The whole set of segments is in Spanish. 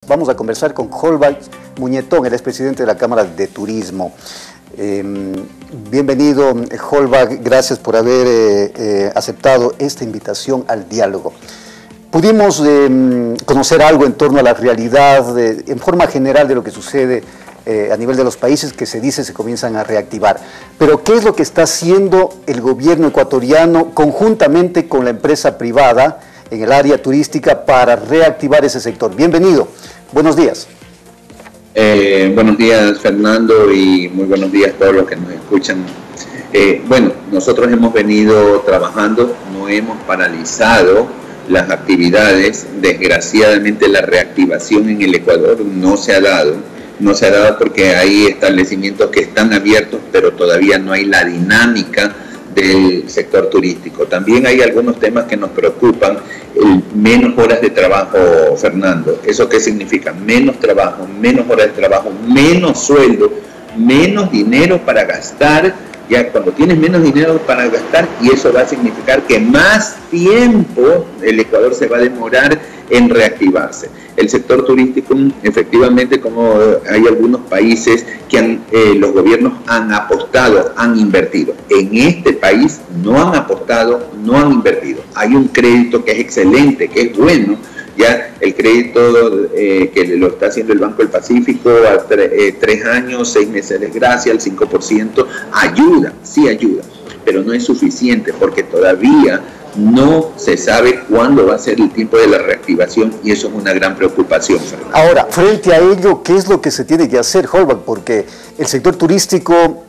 Vamos a conversar con Holbach Muñetón, el expresidente de la Cámara de Turismo. Bienvenido, Holbach, gracias por haber aceptado esta invitación al diálogo. Pudimos conocer algo en torno a la realidad, en forma general, de lo que sucede a nivel de los países que se comienzan a reactivar. Pero, ¿qué es lo que está haciendo el gobierno ecuatoriano conjuntamente con la empresa privada en el área turística para reactivar ese sector? Bienvenido, buenos días. Buenos días, Fernando, y muy buenos días a todos los que nos escuchan. Bueno, nosotros hemos venido trabajando, no hemos paralizado las actividades. Desgraciadamente la reactivación en el Ecuador no se ha dado porque hay establecimientos que están abiertos, pero todavía no hay la dinámica del sector turístico. También hay algunos temas que nos preocupan, menos horas de trabajo, Fernando. ¿Eso qué significa? Menos trabajo, menos horas de trabajo, menos sueldo, menos dinero para gastar. Ya cuando tienes menos dinero para gastar, y eso va a significar que más tiempo el Ecuador se va a demorar en reactivarse. El sector turístico, efectivamente, como hay algunos países que los gobiernos han apostado, han invertido. En este país no han apostado, no han invertido. Hay un crédito que es excelente, que es bueno. Ya el crédito que lo está haciendo el Banco del Pacífico a 3 años, 6 meses de gracia, al 5%, ayuda, sí ayuda, pero no es suficiente porque todavía no se sabe cuándo va a ser el tiempo de la reactivación, y eso es una gran preocupación, Fernando. Ahora, frente a ello, ¿qué es lo que se tiene que hacer, Holbach? Porque el sector turístico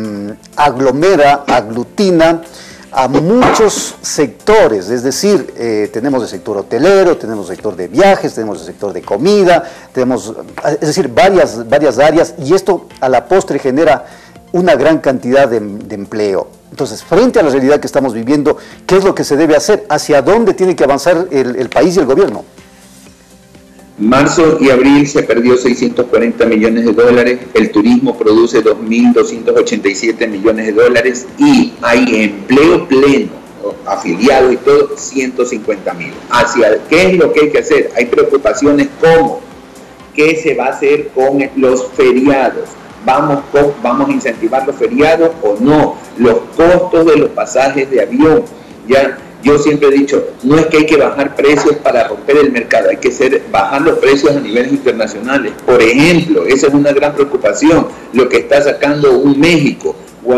aglutina a muchos sectores, es decir, tenemos el sector hotelero, tenemos el sector de viajes, tenemos el sector de comida, tenemos, es decir, varias áreas, y esto a la postre genera una gran cantidad de empleo. Entonces, frente a la realidad que estamos viviendo, ¿qué es lo que se debe hacer? ¿Hacia dónde tiene que avanzar el país y el gobierno? Marzo y abril se perdió 640 millones de dólares, el turismo produce 2.287 millones de dólares y hay empleo pleno, afiliado y todo, 150.000. ¿Qué es lo que hay que hacer? Hay preocupaciones como ¿qué se va a hacer con los feriados? ¿Vamos a incentivar los feriados o no? Los costos de los pasajes de avión, ya. Yo siempre he dicho, no es que hay que bajar precios para romper el mercado, hay que bajar los precios a niveles internacionales. Por ejemplo, esa es una gran preocupación, lo que está sacando un México,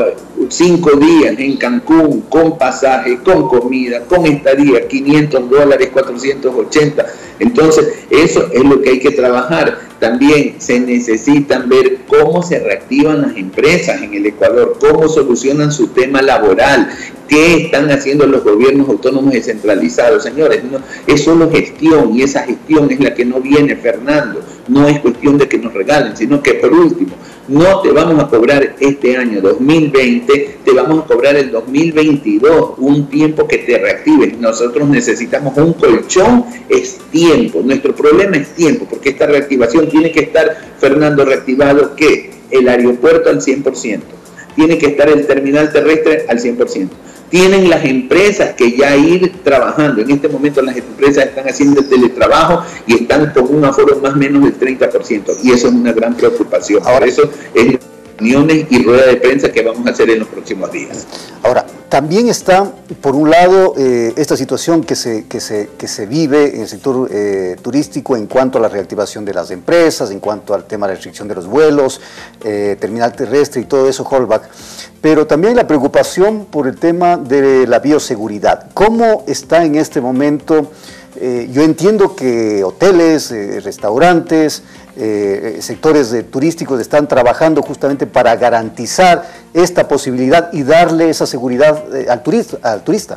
5 días en Cancún, con pasaje, con comida, con estadía, $500, 480. Entonces, eso es lo que hay que trabajar. También se necesitan ver cómo se reactivan las empresas en el Ecuador, cómo solucionan su tema laboral, qué están haciendo los gobiernos autónomos descentralizados. Señores, no, es solo gestión, y esa gestión es la que no viene, Fernando. No es cuestión de que nos regalen, sino que, por último, no te vamos a cobrar este año 2020, te vamos a cobrar el 2022, un tiempo que te reactives. Nosotros necesitamos un colchón, es tiempo. Nuestro problema es tiempo, porque esta reactivación tiene que estar, Fernando, reactivado, ¿qué? El aeropuerto al 100%, tiene que estar el terminal terrestre al 100%. Tienen las empresas que ya ir trabajando. En este momento las empresas están haciendo el teletrabajo y están con un aforo más o menos del 30%. Y eso es una gran preocupación. Por eso es reuniones y ruedas de prensa que vamos a hacer en los próximos días. Ahora, también está, por un lado, esta situación que se vive en el sector turístico en cuanto a la reactivación de las empresas, en cuanto al tema de la restricción de los vuelos, terminal terrestre y todo eso, Holbach. Pero también la preocupación por el tema de la bioseguridad. ¿Cómo está en este momento? Yo entiendo que hoteles, restaurantes, sectores turísticos están trabajando justamente para garantizar esta posibilidad y darle esa seguridad al turista.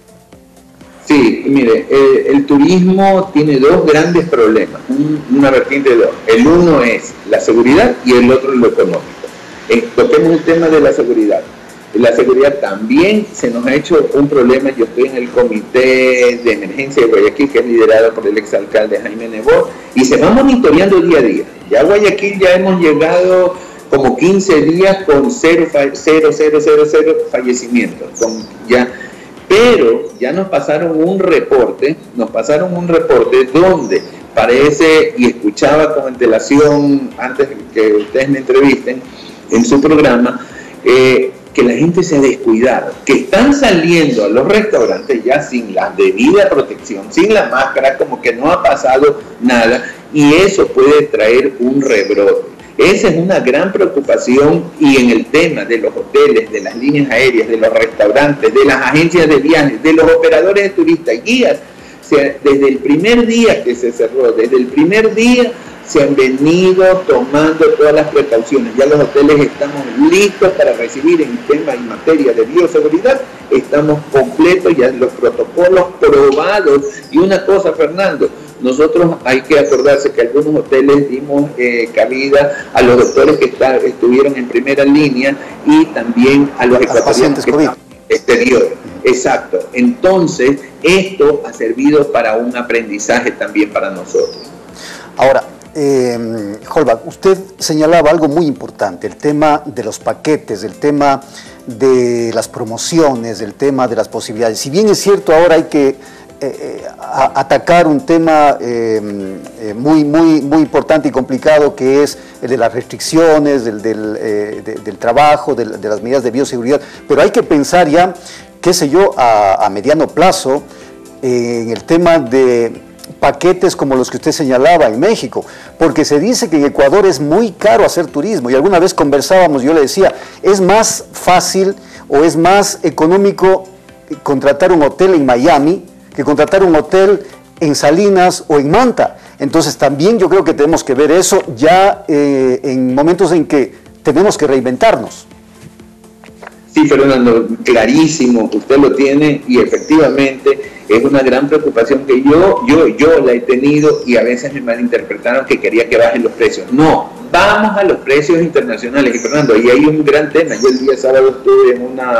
Sí, mire, el turismo tiene dos grandes problemas, una vertiente de dos. El uno es la seguridad y el otro lo económico. Toquemos el tema de la seguridad. La seguridad también se nos ha hecho un problema. Yo estoy en el comité de emergencia de Guayaquil, que es liderado por el exalcalde Jaime Nebot, y se va monitoreando día a día. Ya Guayaquil ya hemos llegado como 15 días con cero fallecimientos. Pero ya nos pasaron un reporte donde parece, y escuchaba con antelación antes que ustedes me entrevisten en su programa, que la gente se ha descuidado, que están saliendo a los restaurantes ya sin la debida protección, sin la máscara, como que no ha pasado nada, y eso puede traer un rebrote. Esa es una gran preocupación, y en el tema de los hoteles, de las líneas aéreas, de los restaurantes, de las agencias de viajes, de los operadores de turistas, guías, desde el primer día que se cerró, desde el primer día se han venido tomando todas las precauciones. Ya los hoteles estamos listos para recibir en tema y materia de bioseguridad, estamos completos, ya los protocolos probados. Y una cosa, Fernando, nosotros hay que acordarse que algunos hoteles dimos cabida a los doctores que estuvieron en primera línea y también a los ecuatorianos que están exterior. Exacto. Entonces, esto ha servido para un aprendizaje también para nosotros. Ahora, Holbach, usted señalaba algo muy importante, el tema de los paquetes, el tema de las promociones, el tema de las posibilidades. Si bien es cierto, ahora hay que atacar un tema muy importante y complicado, que es el de las restricciones, del trabajo, de las medidas de bioseguridad, pero hay que pensar ya, qué sé yo, a mediano plazo, en el tema de paquetes como los que usted señalaba en México, porque se dice que en Ecuador es muy caro hacer turismo, y alguna vez conversábamos, yo le decía, es más fácil o es más económico contratar un hotel en Miami que contratar un hotel en Salinas o en Manta. Entonces también yo creo que tenemos que ver eso ya en momentos en que tenemos que reinventarnos. Sí, Fernando, clarísimo, usted lo tiene, y efectivamente es una gran preocupación que yo la he tenido, y a veces me malinterpretaron que quería que bajen los precios. No, vamos a los precios internacionales. Y Fernando, y hay un gran tema. Yo el día sábado estuve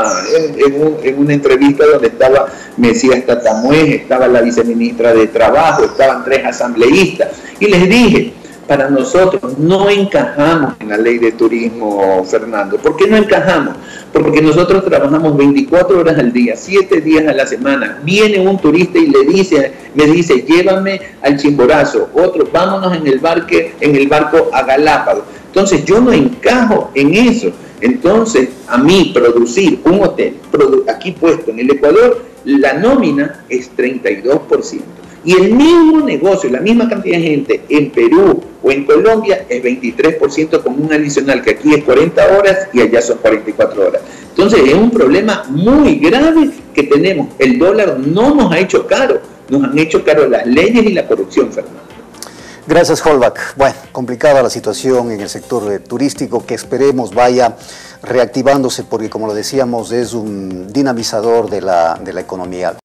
en una entrevista donde estaba Mesías Tatamuez, estaba la viceministra de Trabajo, estaban 3 asambleístas, y les dije, para nosotros no encajamos en la ley de turismo, Fernando. ¿Por qué no encajamos? Porque nosotros trabajamos 24 horas al día, 7 días a la semana. Viene un turista y me dice, llévame al Chimborazo. Otro, vámonos en el barco a Galápagos. Entonces yo no encajo en eso. Entonces, a mí producir un hotel aquí puesto en el Ecuador, la nómina es 32%. Y el mismo negocio, la misma cantidad de gente en Perú o en Colombia es 23% con un adicional, que aquí es 40 horas y allá son 44 horas. Entonces es un problema muy grave que tenemos. El dólar no nos ha hecho caro, nos han hecho caro las leyes y la corrupción, Fernando. Gracias, Holbach. Bueno, complicada la situación en el sector turístico, que esperemos vaya reactivándose, porque como lo decíamos, es un dinamizador de la economía.